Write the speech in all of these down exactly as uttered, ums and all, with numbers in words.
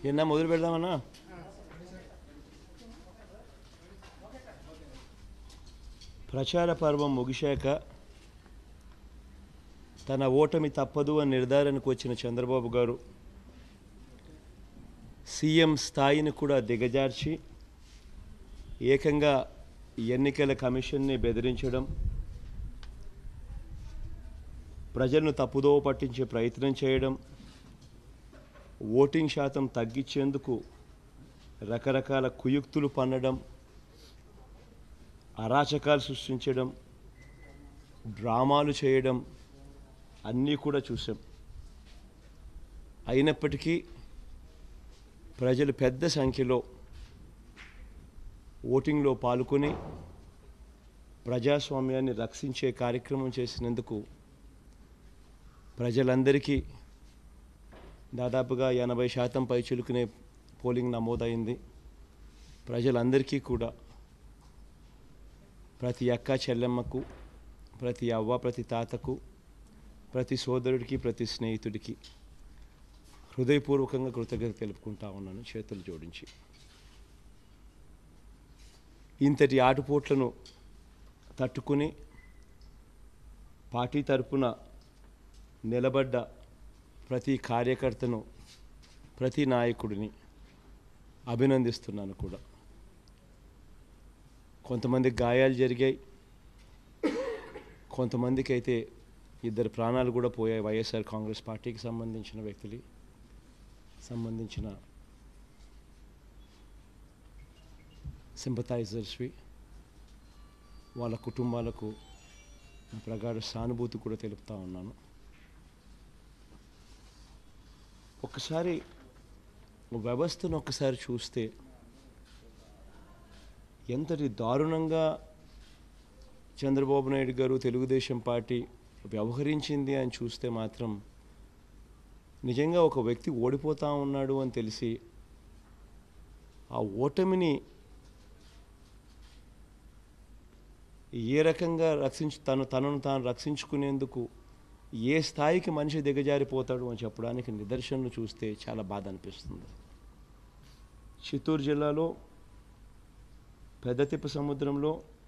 ఎన్న మొదలు పెడదామన్నా ప్రచార పర్వం ముగిశాక తన ఓటమి తప్పదు అని నిర్ధారణకు వచ్చిన చంద్రబాబు గారు సీఎం స్థాయిని కూడా దిగజార్చి ఏకంగా ఎన్నికల కమిషన్ని బెదిరించడం, ప్రజలను తప్పుదోవ పట్టించే ప్రయత్నం చేయడం, ఓటింగ్ శాతం తగ్గించేందుకు రకరకాల కుయుక్తులు పన్నడం, అరాచకాలు సృష్టించడం, డ్రామాలు చేయడం అన్నీ కూడా చూసాం. అయినప్పటికీ ప్రజలు పెద్ద సంఖ్యలో ఓటింగ్లో పాల్గొని ప్రజాస్వామ్యాన్ని రక్షించే కార్యక్రమం చేసినందుకు ప్రజలందరికీ దాదాపుగా ఎనభై శాతం పైచిలుకునే పోలింగ్ నమోదైంది. ప్రజలందరికీ కూడా ప్రతి అక్క చెల్లెమ్మకు, ప్రతి అవ్వ ప్రతి తాతకు, ప్రతి సోదరుడికి, ప్రతి స్నేహితుడికి హృదయపూర్వకంగా కృతజ్ఞత తెలుపుకుంటా ఉన్నాను చేతులు జోడించి. ఇంతటి ఆటుపోట్లను తట్టుకుని పార్టీ తరపున నిలబడ్డ ప్రతి కార్యకర్తను, ప్రతి నాయకుడిని అభినందిస్తున్నాను కూడా. కొంతమంది గాయాలు జరిగాయి, కొంతమందికి అయితే ఇద్దరు ప్రాణాలు కూడా పోయాయి. వైఎస్ఆర్ కాంగ్రెస్ పార్టీకి సంబంధించిన వ్యక్తులు సంబంధించిన సింపథైజర్స్వి, వాళ్ళ కుటుంబాలకు ప్రగాఢ సానుభూతి కూడా తెలుపుతా ఉన్నాను. ఒకసారి వ్యవస్థను ఒక్కసారి చూస్తే ఎంతటి దారుణంగా చంద్రబాబు నాయుడు గారు, తెలుగుదేశం పార్టీ వ్యవహరించింది అని చూస్తే మాత్రం నిజంగా ఒక వ్యక్తి ఓడిపోతూ ఉన్నాడు అని తెలిసి ఆ ఓటమిని ఏ రకంగా రక్షించు తను తనను తాను రక్షించుకునేందుకు ఏ స్థాయికి మనిషి దిగజారిపోతాడు అని చెప్పడానికి నిదర్శనలు చూస్తే చాలా బాధ అనిపిస్తుంది. చిత్తూరు జిల్లాలో పెద్దతిప్ప సముద్రంలో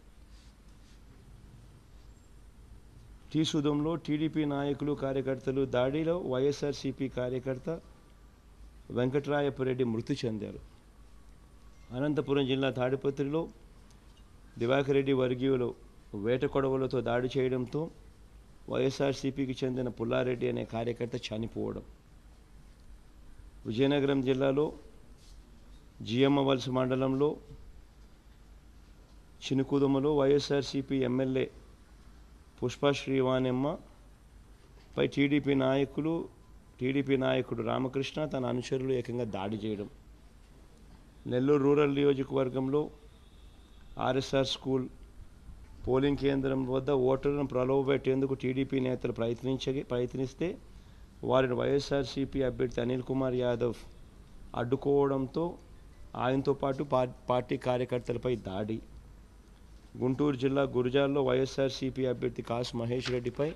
టీసుదంలో టీడీపీ నాయకులు, కార్యకర్తలు దాడిలో వైఎస్ఆర్సీపీ కార్యకర్త వెంకట్రాయపురెడ్డి మృతి చెందారు. అనంతపురం జిల్లా తాడిపత్రిలో దివాకర్ రెడ్డి వర్గీయులు వేట కొడవలతో దాడి చేయడంతో వైఎస్ఆర్సీపీకి చెందిన పుల్లారెడ్డి అనే కార్యకర్త చనిపోవడం. విజయనగరం జిల్లాలో జియమ్మవలస మండలంలో చినుకుదుమలో వైఎస్ఆర్సీపీ ఎమ్మెల్యే పుష్ప శ్రీవాణెమ్మ పై టీడీపీ నాయకులు టీడీపీ నాయకుడు రామకృష్ణ తన అనుచరులు ఏకంగా దాడి చేయడం. నెల్లూరు రూరల్ నియోజకవర్గంలో ఆర్ఎస్ఆర్ స్కూల్ పోలింగ్ కేంద్రం వద్ద ఓటర్లను ప్రలోభపెట్టేందుకు టీడీపీ నేతలు ప్రయత్నించ ప్రయత్నిస్తే వారిని వైఎస్ఆర్సీపీ అభ్యర్థి అనిల్ కుమార్ యాదవ్ అడ్డుకోవడంతో ఆయనతో పాటు పార్టీ కార్యకర్తలపై దాడి. గుంటూరు జిల్లా గురజాల్లో వైఎస్ఆర్సీపీ అభ్యర్థి కాసు మహేష్ రెడ్డిపై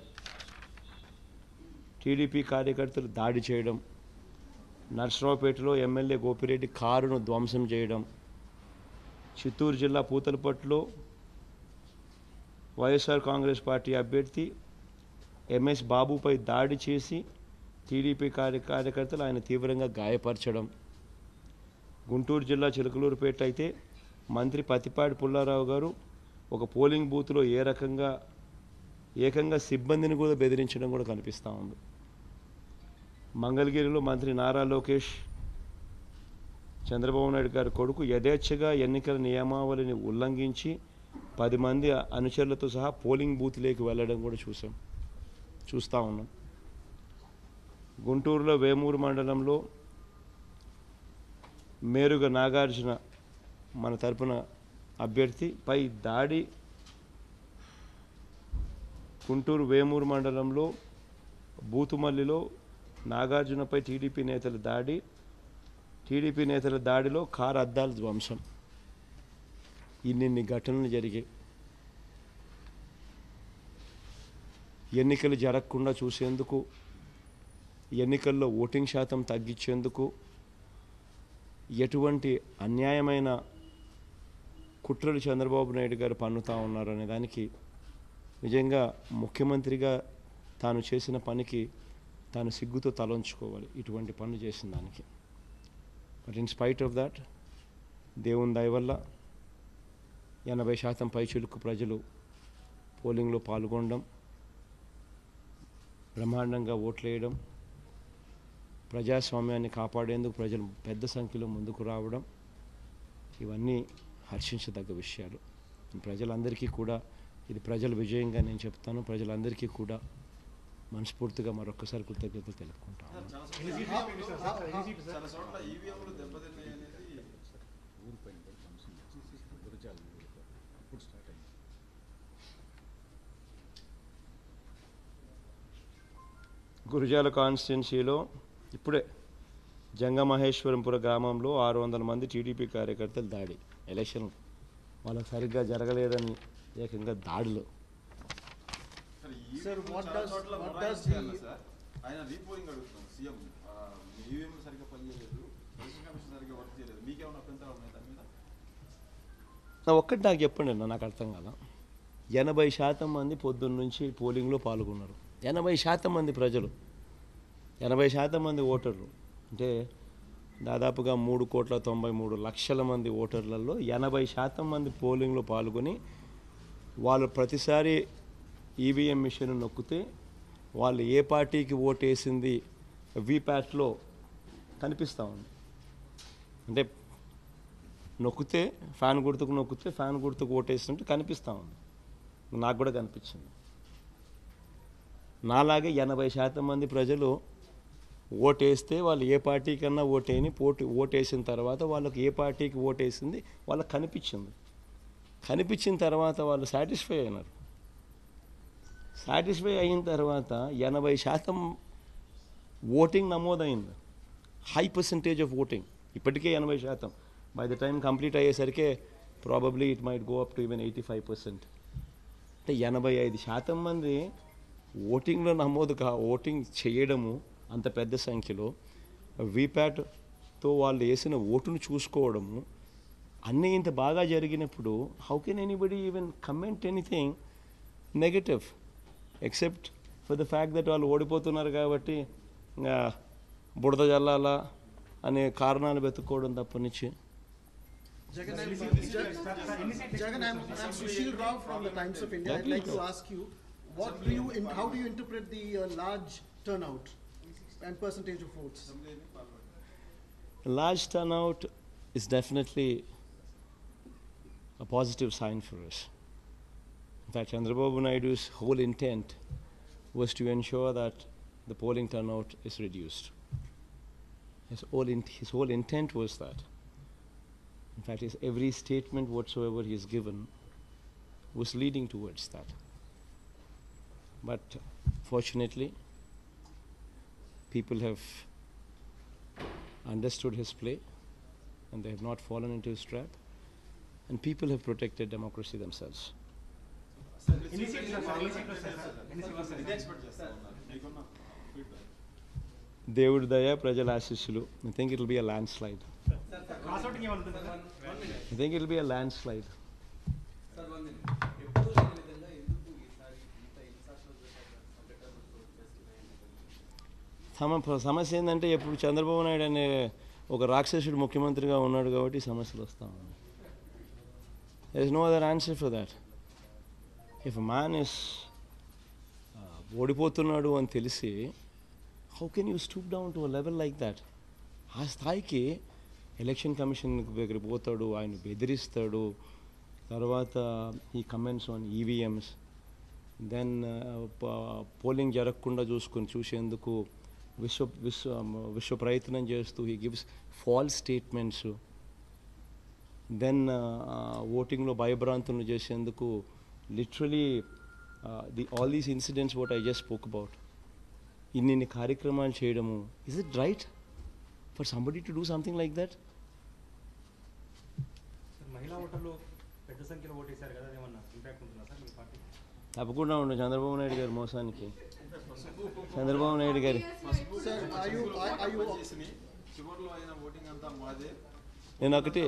టీడీపీ కార్యకర్తలు దాడి చేయడం. నర్సరావుపేటలో ఎమ్మెల్యే గోపిరెడ్డి కారును ధ్వంసం చేయడం. చిత్తూరు జిల్లా పూతలపట్టులో వైఎస్ఆర్ కాంగ్రెస్ పార్టీ అభ్యర్థి ఎంఎస్ బాబుపై దాడి చేసి టీడీపీ కార్య కార్యకర్తలు ఆయన తీవ్రంగా గాయపరచడం. గుంటూరు జిల్లా చిలకలూరుపేట అయితే మంత్రి పత్తిపాటి పుల్లారావు గారు ఒక పోలింగ్ బూత్లో ఏ రకంగా ఏకంగా సిబ్బందిని కూడా బెదిరించడం కూడా కనిపిస్తూ ఉంది. మంగళగిరిలో మంత్రి నారా లోకేష్ చంద్రబాబు నాయుడు గారి కొడుకు యథేచ్ఛగా ఎన్నికల నియమావళిని ఉల్లంఘించి పది మంది అనుచరులతో సహా పోలింగ్ బూత్లోకి వెళ్ళడం కూడా చూసాం చూస్తూ ఉన్నాం. గుంటూరులో వేమూరు మండలంలో మేరుగ నాగార్జున మన తరపున అభ్యర్థిపై దాడి. గుంటూరు వేమూరు మండలంలో బూతుమల్లిలో నాగార్జునపై టీడీపీ నేతల దాడి. టీడీపీ నేతల దాడిలో కారు అద్దాల ధ్వంసం. ఇన్నిన్ని ఘటనలు జరిగాయి. ఎన్నికలు జరగకుండా చూసేందుకు, ఎన్నికల్లో ఓటింగ్ శాతం తగ్గించేందుకు ఎటువంటి అన్యాయమైన కుట్రలు చంద్రబాబు నాయుడు గారు పన్నుతా ఉన్నారు అనే దానికి నిజంగా ముఖ్యమంత్రిగా తాను చేసిన పనికి తాను సిగ్గుతో తలంచుకోవాలి ఇటువంటి పనులు చేసిన దానికి. But in spite of that దేవుని దయ వల్ల ఎనభై శాతం పైచిలుకు ప్రజలు పోలింగ్లో పాల్గొనడం, బ్రహ్మాండంగా ఓట్లేయడం, ప్రజాస్వామ్యాన్ని కాపాడేందుకు ప్రజలు పెద్ద సంఖ్యలో ముందుకు రావడం, ఇవన్నీ హర్షించదగ్గ విషయాలు. ప్రజలందరికీ కూడా ఇది ప్రజల విజయంగా నేను చెప్తాను. ప్రజలందరికీ కూడా మనస్ఫూర్తిగా మరొకసారి కృతజ్ఞతలు తెలుపుకుంటాను. గురుజాల కాన్స్టిట్యున్సీలో ఇప్పుడే జంగమహేశ్వరంపుర గ్రామంలో ఆరు వందల మంది టీడీపీ కార్యకర్తలు దాడి. ఎలక్షన్ వాళ్ళకి సరిగ్గా జరగలేదని ఏకంగా దాడులు. ఒక్కటి నాకు చెప్పండి అన్న, నాకు అర్థం కదా. ఎనభై శాతం మంది పొద్దున్న నుంచి పోలింగ్లో పాల్గొన్నారు. ఎనభై శాతం మంది ప్రజలు, ఎనభై శాతం మంది ఓటర్లు అంటే దాదాపుగా మూడు కోట్ల తొంభై మూడు లక్షల మంది ఓటర్లలో ఎనభై శాతం మంది పోలింగ్లో పాల్గొని వాళ్ళు ప్రతిసారి ఈవీఎం మిషన్ నొక్కితే వాళ్ళు ఏ పార్టీకి ఓటేసింది వీప్యాట్లో కనిపిస్తూ ఉంది. అంటే నొక్కితే ఫ్యాన్ గుర్తుకు నొక్కితే ఫ్యాన్ గుర్తుకు ఓటేసినట్టు కనిపిస్తూ ఉంది. నాకు కూడా కనిపించింది. నాలాగే ఎనభై శాతం మంది ప్రజలు ఓటేస్తే వాళ్ళు ఏ పార్టీకన్నా ఓటేని పోటీ ఓటేసిన తర్వాత వాళ్ళకి ఏ పార్టీకి ఓటేసింది వాళ్ళకి కనిపించింది. కనిపించిన తర్వాత వాళ్ళు సాటిస్ఫై అయినారు. సాటిస్ఫై అయిన తర్వాత ఎనభై శాతం ఓటింగ్ నమోదైంది. హై పర్సంటేజ్ ఆఫ్ ఓటింగ్ ఇప్పటికే ఎనభై శాతం. బై ద టైం కంప్లీట్ అయ్యేసరికి probably it might go up to even eighty five percent. అంటే ఎనభై ఐదు శాతం మంది ఓటింగ్లో నమోదు కా ఓటింగ్ చేయడము అంత పెద్ద సంఖ్యలో, వీప్యాట్తో వాళ్ళు వేసిన ఓటును చూసుకోవడము అన్నీ ఇంత బాగా జరిగినప్పుడు how can anybody even comment anything negative except for the fact that వాళ్ళు ఓడిపోతున్నారు కాబట్టి బుడద జల్లాలా అనే కారణాలు వెతుక్కోవడం తప్పనిచ్చి. Jagan, I'm, Jagan, I'm, I'm Sushil Rao from the Times of India. I'd like to ask you, what do you, in, how do you interpret the uh, large turnout and percentage of votes? Large turnout is definitely a positive sign for us. In fact, Chandrababu Naidu's whole intent was to ensure that the polling turnout is reduced. His whole, in, his whole intent was that. In fact, his every statement whatsoever he has given was leading towards that. But fortunately, people have understood his play and they have not fallen into his trap, and people have protected democracy themselves. దేవుడి దయ, ప్రజల ఆశీస్సులు. I think it will be a landslide. I think it will be a landslide. సమ సమస్య ఏంటంటే ఎప్పుడు చంద్రబాబు నాయుడు అనే ఒక రాక్షసుడు ముఖ్యమంత్రిగా ఉన్నాడు కాబట్టి సమస్యలు వస్తూ ఉన్నాయి. There is no other answer for that. If a man is ఓడిపోతున్నాడు అని తెలిసి how can you stoop down to a level like that? ఆ స్థాయికి ఎలక్షన్ కమిషన్ దగ్గరికి పోతాడు, ఆయన బెదిరిస్తాడు. తర్వాత ఈ comments on EVMs, then polling జరగకుండా చూసుకొని చూసేందుకు విశ్వ విశ్వ విశ్వ ప్రయత్నం చేస్తూ he gives false statements. Then ఓటింగ్లో భయభ్రాంతులను చేసేందుకు literally the all these incidents what I just spoke about, ఇన్ని కార్యక్రమాలు చేయడము. Is it right for somebody to do something like that? మహిళా ఓటర్లు పెద్ద సంఖ్యలో ఓటేశారు కదా, ఏమన్నా ఇంపాక్ట్ ఉంటుందా సార్ మీ పార్టీ? తప్పకుండా ఉండదు. చంద్రబాబు నాయుడు గారి మోసానికి చంద్రబాబు నాయుడు గారి చివరిలో అయిన ఓటింగ్ అంతా మాదే, నేను ఒకటి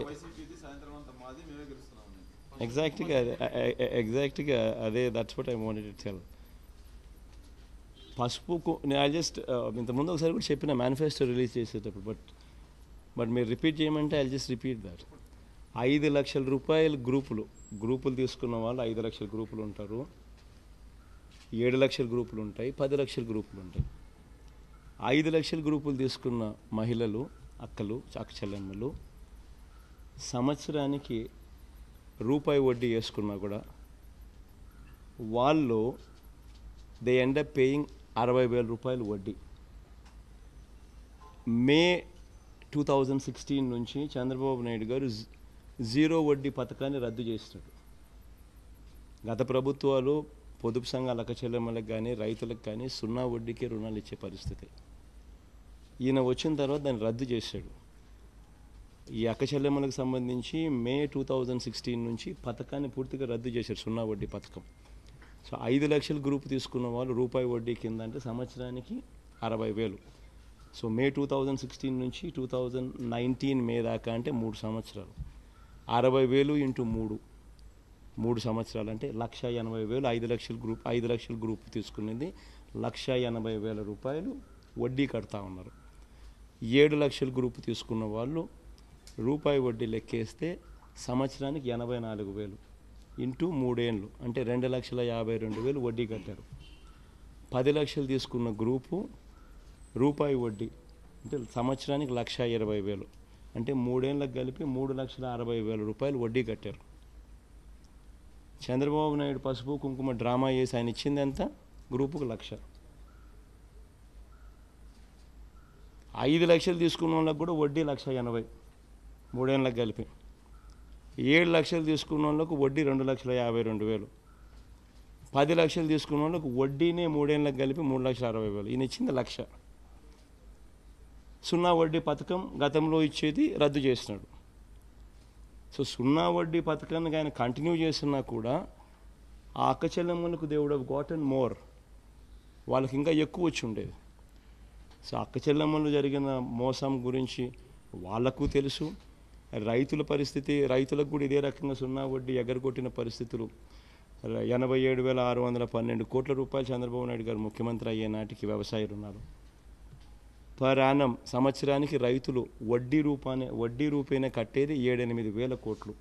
ఎగ్జాక్ట్గా ఎగ్జాక్ట్గా అదే that's what I wanted to tell. పసుపు నేను జస్ట్ ఇంతకుముందు ఒకసారి కూడా చెప్పిన మేనిఫెస్టో రిలీజ్ చేసేటప్పుడు, బట్ బట్ మీరు రిపీట్ చేయమంటే ఐ జస్ట్ రిపీట్ దట్. ఐదు లక్షల రూపాయల గ్రూపులు గ్రూపులు తీసుకున్న వాళ్ళు ఐదు లక్షల గ్రూపులు ఉంటారు, ఏడు లక్షల గ్రూపులు ఉంటాయి, పది లక్షల గ్రూపులు ఉంటాయి. ఐదు లక్షల గ్రూపులు తీసుకున్న మహిళలు, అక్కలు, అక్కచెల్లెమ్మలు సంవత్సరానికి రూపాయి వడ్డీ వేసుకున్నా కూడా వాళ్ళు దే ఎండ్ అప్ పేయింగ్ అరవై వేల రూపాయలు వడ్డీ. మే టూ థౌజండ్ సిక్స్టీన్ నుంచి చంద్రబాబు నాయుడు గారు జీరో వడ్డీ పథకాన్ని రద్దు చేసినాడు. గత ప్రభుత్వాలు పొదుపు సంఘాల అక్కచెల్లెమ్మలకు కానీ రైతులకు కానీ సున్నా వడ్డీకే రుణాలు ఇచ్చే పరిస్థితి. ఈయన వచ్చిన తర్వాత దాన్ని రద్దు చేశాడు. ఈ అక్కచెల్లెమ్మలకు సంబంధించి మే టూ థౌజండ్ సిక్స్టీన్ నుంచి పథకాన్ని పూర్తిగా రద్దు చేశారు, సున్నా వడ్డీ పథకం. సో ఐదు లక్షల గ్రూప్ తీసుకున్న వాళ్ళు రూపాయి వడ్డీ కింద అంటే సంవత్సరానికి అరవై వేలు. So May two thousand sixteen నుంచి టూ థౌజండ్ నైన్టీన్ మే దాకా అంటే మూడు సంవత్సరాలు, అరవై వేలు ఇంటూ మూడు మూడు సంవత్సరాలు అంటే లక్ష ఎనభై వేలు. ఐదు లక్షల గ్రూప్ ఐదు లక్షల గ్రూప్ తీసుకునేది లక్ష ఎనభై వేల రూపాయలు వడ్డీ కడతా ఉన్నారు. ఏడు లక్షల గ్రూప్ తీసుకున్న వాళ్ళు రూపాయి వడ్డీ లెక్కేస్తే సంవత్సరానికి ఎనభై నాలుగు వేలు ఇంటూ మూడేళ్ళు అంటే రెండు లక్షల యాభై రెండు వేలు వడ్డీ కట్టారు. పది లక్షలు తీసుకున్న గ్రూపు రూపాయి వడ్డీ అంటే సంవత్సరానికి లక్ష ఇరవై వేలు అంటే మూడేళ్ళకి కలిపి మూడు లక్షల అరవై వేల రూపాయలు వడ్డీ కట్టారు. చంద్రబాబు నాయుడు పసుపు కుంకుమ డ్రామా చేసి ఆయన ఇచ్చింది ఎంత? గ్రూపుకు లక్ష. ఐదు లక్షలు తీసుకున్న వాళ్ళకి కూడా వడ్డీ లక్ష ఎనభై మూడేళ్ళకి కలిపి. ఏడు లక్షలు తీసుకున్న వాళ్ళకు వడ్డీ రెండు లక్షల యాభై రెండు వేలు. పది లక్షలు తీసుకున్న వాళ్ళకు వడ్డీనే మూడేళ్ళకి కలిపి మూడు లక్షల అరవై వేలు. ఈయన ఇచ్చింది లక్ష. సున్నా వడ్డీ పథకం గతంలో ఇచ్చేది రద్దు చేసినాడు. సో సున్నా వడ్డీ పథకాన్ని ఆయన కంటిన్యూ చేస్తున్నా కూడా ఆ అక్కచెల్లెమ్మలకు they would have gotten more, వాళ్ళకి ఇంకా ఎక్కువ వచ్చి ఉండేది. సో అక్కచెల్లెమ్మలు జరిగిన మోసం గురించి వాళ్లకు తెలుసు. రైతుల పరిస్థితి, రైతులకు కూడా ఇదే రకంగా సున్నా వడ్డీ ఎగరగొట్టిన పరిస్థితులు. ఎనభై ఏడు వేల ఆరు వందల పన్నెండు కోట్ల రూపాయలు చంద్రబాబు నాయుడు గారు ముఖ్యమంత్రి అయ్యే నాటికి వ్యవసాయ రుణాలు పర్ యానం సంవత్సరానికి రైతులు వడ్డీ రూపానే వడ్డీ రూపేనే కట్టేది ఏడెనిమిది వేల కోట్లు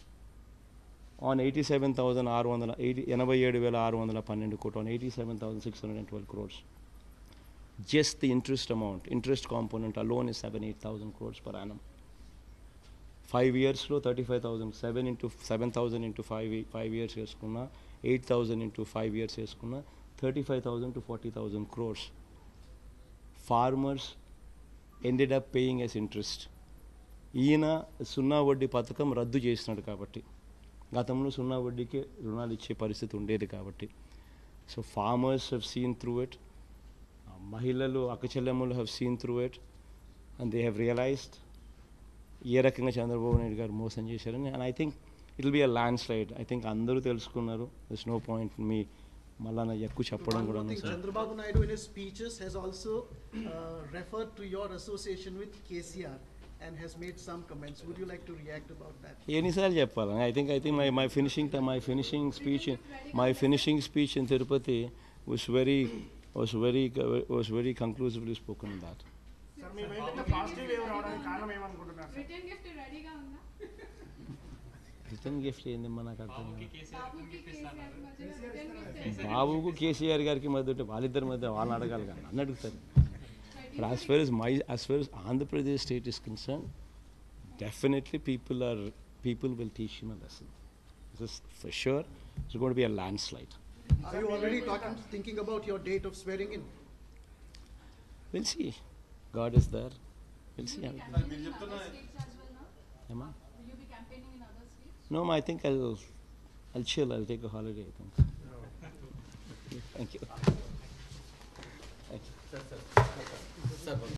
ఆన్ ఎయిటీ సెవెన్ థౌజండ్ ఆరు వందల ఎయిటీ ఎనభై ఏడు వేల ఆరు వందల పన్నెండు కోట్లు on eighty seven thousand six hundred and twelve crores. Just the interest amount, interest component alone is seven eight thousand crores per annum. Five ఇయర్స్లో thirty five thousand seven into seven thousand into five five years వేసుకున్నా, eight thousand into five years వేసుకున్నా thirty five thousand to forty thousand crores farmers ended up paying as interest. ఈయన సున్నా వడ్డీ పథకం రద్దు చేసినాడు కాబట్టి, గతంలో సున్నా వడ్డీకే రుణాలు ఇచ్చే పరిస్థితి ఉండేది కాబట్టి. So farmers have seen through it, మహిళలు అక్కచెల్లెమ్మలు have seen through it and they have realized ఏ రకంగా చంద్రబాబు నాయుడు గారు మోసం చేశారని. And I think it will be a landslide. I think అందరూ తెలుసుకున్నారు. దిస్ నో పాయింట్ మీ మళ్ళా ఎక్కువ చెప్పడం కూడా. Chandrababu Naidu in his speeches has also uh, referred to your association with K C R and has made some comments. Would you like to react about that? ఎన్నిసార్లు చెప్పాలి? I think I think my my finishing my finishing speech my finishing speech in Tirupati was very was very was very conclusively spoken in that. Sir, మీ వైపు positive wave రావడానికి కారణం ఏమనుకుంటున్నారు? Return gift రెడీగా ఉందా? Return gift ఏందమ్మా నాకు అర్థం కాదు. బాబుకి కేసీఆర్ మధ్య రిటర్న్ గిఫ్ట్ బాబుకు కేసీఆర్ గారికి మధ్య ఉంటే వాళ్ళిద్దరి మధ్య వాళ్ళని అడగాలి కానీ నన్ను అడుగుతారు. But as far as my as far as Andhra Pradesh state is concerned, definitely people are people will teach him a lesson. This is for sure. It's going to be a landslide. Are you already talking, thinking about your date of swearing in? We'll see. God is there. We'll see. Will you be campaigning in other states as well now? Emma? Will you be campaigning in other states? No, I think I'll I'll chill. I'll take a holiday. I think. Thank you. Thank you.